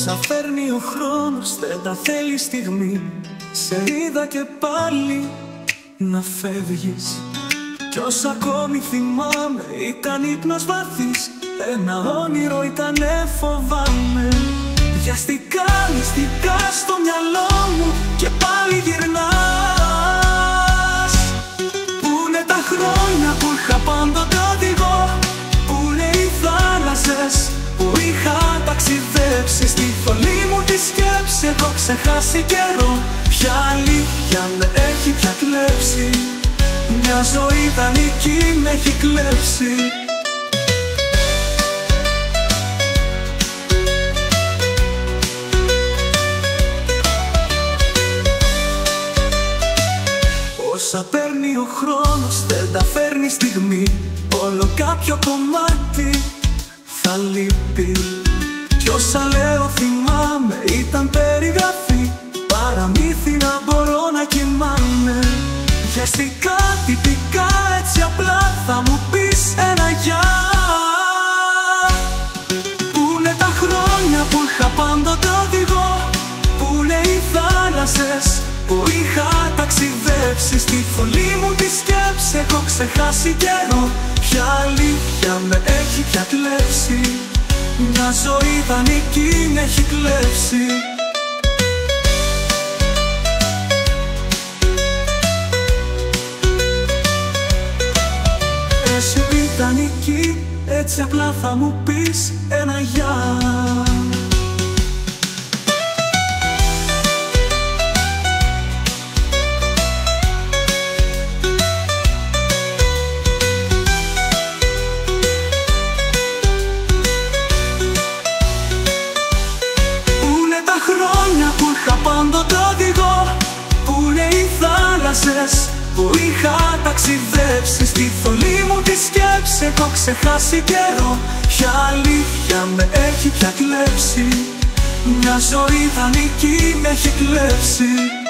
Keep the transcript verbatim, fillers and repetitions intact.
Όσα φέρνει ο χρόνος δεν τα θέλει στιγμή. Σε είδα και πάλι να φεύγεις. Κι όσα ακόμη θυμάμαι ήταν ύπνος βαθύς. Ένα όνειρο ήτανε φοβάμαι. Βιαστικά, μυστικά στο μυαλό μου και πάλι γυρνάς. Πούνε τα χρόνια που είχα πάντοτε οδηγό, πούνε οι θάλασσες που είχα ταξιδέψει. Στη φωλή μου τη σκέψη έχω ξεχάσει καιρό. Ποια αλήθεια με έχει πια κλέψει. Μια ζωή ιδανική με έχει κλέψει. Όσα παίρνει ο χρόνος δεν τα φέρνει στιγμή. Όλο κάποιο κομμάτι θα λείπει. Κι όσα λέω θυμάμαι ήταν περιγραφή. Παραμύθι να μπορώ να κοιμάμαι. Βιαστικά, τυπικά, έτσι απλά θα μου πεις ένα γεια. Πούνε τα χρόνια που είχα πάντοτε οδηγό, πούνε οι θάλασσες που είχα ταξιδέψει. Στη φωλή μου τη σκέψη έχω ξεχάσει καιρό. Ποια αλήθεια με έχει πια κλέψει. Μια ζωή ιδανική με έχει κλέψει. Εσύ ιδανική, έτσι απλά θα μου πεις ένα γεια. Χρόνια που είχα πάντοτε οδηγό, πούνε οι θάλασσες που είχα ταξιδέψει. Στη φωλή μου τη σκέψη έχω ξεχάσει καιρό. Ποια αλήθεια με έχει πια κλέψει. Μια ζωή ιδανική με έχει κλέψει.